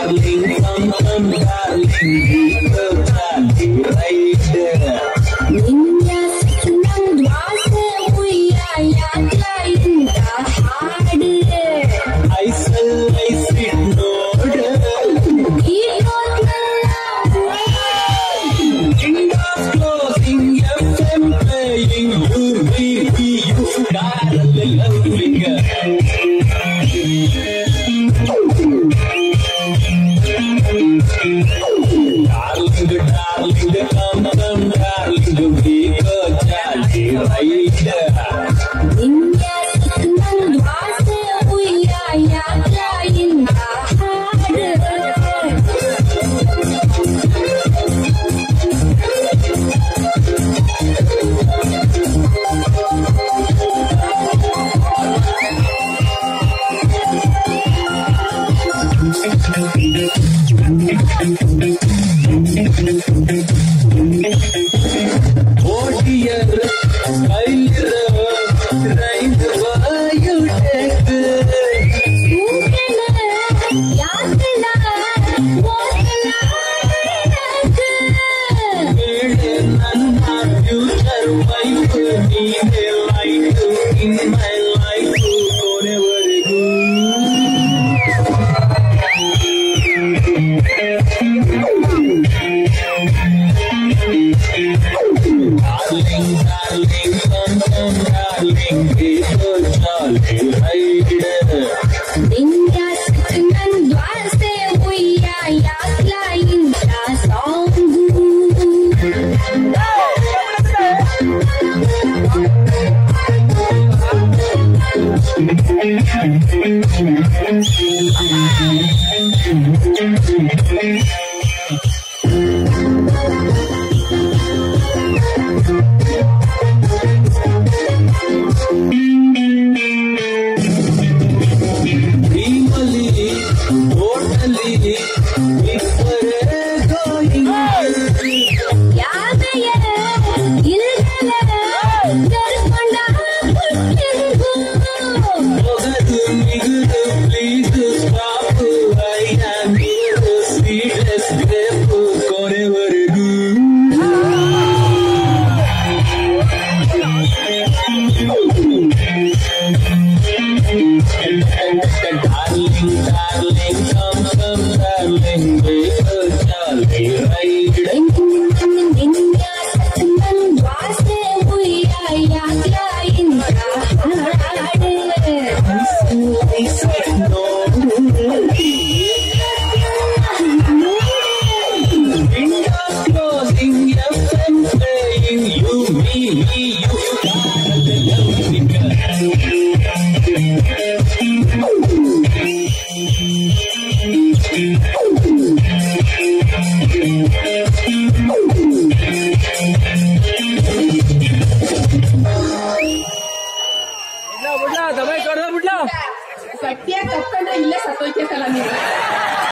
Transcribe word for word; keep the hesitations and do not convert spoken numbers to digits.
darling, come, come, darling, be the darling, right? ನಿನ್ನೆ ನನ್ ದ್ವಾಸೆ ಉಯ್ಯಾಯಾಗ್ಲ ಇಂತ ಹಾಡು ಐಸಲ್ ಐಸಿಟ್ ನೋಡ Windows closing, F M playing, you, me, me, you, darling, loving. Darling, darling, come, come, darling, be the darling, right? ನಿನ್ನೆ ನನ್ ದ್ವಾಸೆ ಉಯ್ಯಾಯಾಗ್ಲ ಇಂತ ಹಾಡು Oh dear, Skyler, ride while you take ಯಾಕಲ ಓದಲ ನನ್ನ future wife, ನೀನೇ light in my life, ಕೊನೆವರೆಗೂ. Darling, darling, come, come, darling, be the darling, right? ನಿನ್ನೆ ನನ್ ದ್ವಾಸೆ ಉಯ್ಯಾಯಾಗ್ಲ ಇಂತ ಸಾಂಗು Dreamily, totally, ಇಬ್ಬರೇ going. ಯಾವೆಯ ಇಲ್ದಲ ಕರ್ಕೊಂಡ ಹುಟ್ಟಿಂಗು ಮೊಗದು ಮಿಗುದು, please stop, I am your sweetest grape, ಕೊನೆವರೆಗೂ. Darling, darling, come, come, darling, be the darling, right? ನಿನ್ನೆ ನನ್ ದ್ವಾಸೆ ಉಯ್ಯಾಯಾಗ್ಲ ಇಂತ ಹಾಡು I said no. Windows closing, F M playing, you, me, me, you, darling, loving. ಬಿಡ್ಲಾ ದಬಾಯಿ ಕಡ್ದ ಬಿಡ್ಲಾ ಸತ್ಯ ತಪ್ಕೊಂಡ್ರೆ ಇಲ್ಲೇ ಸತ್ತೋಯ್ತಲ್ಲ ನೀವು.